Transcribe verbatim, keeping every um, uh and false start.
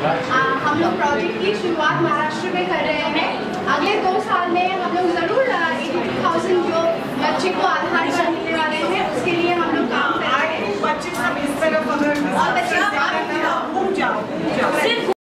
हम लोग प्रोजेक्ट की शुरुआत महाराष्ट्र में कर रहे हैं। अगले दो साल में हम लोग ज़रूर एटी टू थाउजेंड जो बच्चे को आधार कार्ड मिलने वाले हैं उसके लिए हम लोग काम कर रहे हैं। बच्चे सब इस तरफ अगर और बच्चे